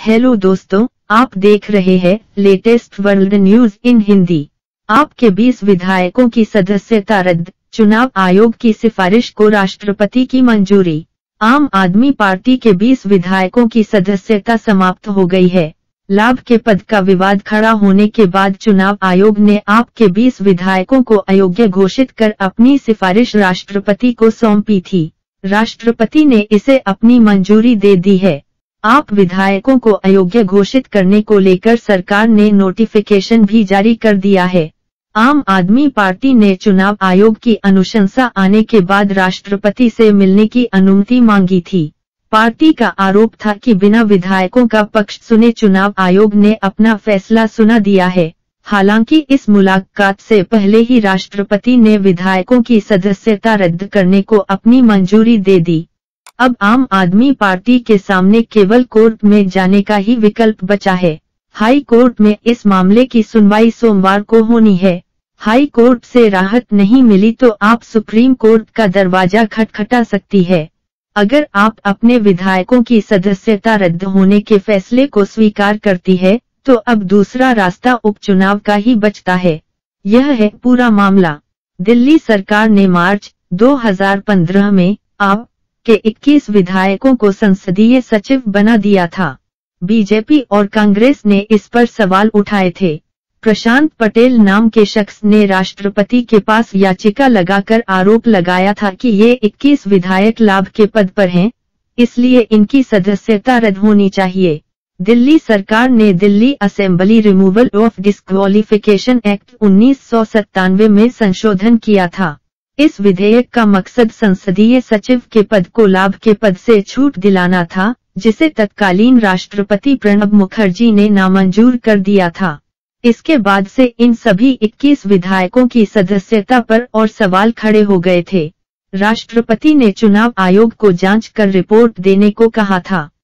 Hello दोस्तों, आप देख रहे हैं latest world news in Hindi. आपके 20 विधायकों की सदस्यता रद्द, चुनाव आयोग की सिफारिश को राष्ट्रपति की मंजूरी। आम आदमी पार्टी के 20 विधायकों की सदस्यता समाप्त हो गई है। लाभ के पद का विवाद खड़ा होने के बाद चुनाव आयोग ने आप के 20 विधायकों को अयोग्य घोषित कर अपनी सिफारिश राष्ट्रपति को सौंपी थी। राष्ट्रपति ने इसे अपनी मंजूरी दे दी है। आप विधायकों को अयोग्य घोषित करने को लेकर सरकार ने नोटिफिकेशन भी जारी कर दिया है। आम आदमी पार्टी ने चुनाव आयोग की अनुशंसा आने के बाद राष्ट्रपति से मिलने की अनुमति मांगी थी। पार्टी का आरोप था कि बिना विधायकों का पक्ष सुने चुनाव आयोग ने अपना फैसला सुना दिया है। हालांकि इस मुलाकात से पहले ही राष्ट्रपति ने विधायकों की सदस्यता रद्द करने को अपनी मंजूरी दे दी। अब आम आदमी पार्टी के सामने केवल कोर्ट में जाने का ही विकल्प बचा है। हाई कोर्ट में इस मामले की सुनवाई सोमवार को होनी है। हाई कोर्ट से राहत नहीं मिली तो आप सुप्रीम कोर्ट का दरवाजा खटखटा सकती है। अगर आप अपने विधायकों की सदस्यता रद्द होने के फैसले को स्वीकार करती है, तो अब दूसरा रास्ता उपचुनाव का ही बचता है। यह है पूरा मामला। दिल्ली सरकार ने मार्च 2015 में आप के 21 विधायकों को संसदीय सचिव बना दिया था। बीजेपी और कांग्रेस ने इस पर सवाल उठाए थे। प्रशांत पटेल नाम के शख्स ने राष्ट्रपति के पास याचिका लगाकर आरोप लगाया था कि ये 21 विधायक लाभ के पद पर हैं, इसलिए इनकी सदस्यता रद्द होनी चाहिए। दिल्ली सरकार ने Delhi assembly removal of disqualification act 1997 में संशोधन किया था। इस विधेयक का मकसद संसदीय सचिव के पद को लाभ के पद से छूट दिलाना था, जिसे तत्कालीन राष्ट्रपति प्रणब मुखर्जी ने नामंजूर कर दिया था। इसके बाद से इन सभी 21 विधायकों की सदस्यता पर और सवाल खड़े हो गए थे। राष्ट्रपति ने चुनाव आयोग को जांच कर रिपोर्ट देने को कहा था।